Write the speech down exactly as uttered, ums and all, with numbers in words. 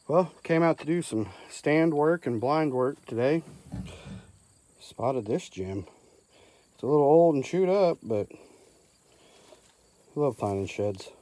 Well, came out to do some stand work and blind work today. Spotted this gem. It's a little old and chewed up, but I love finding sheds.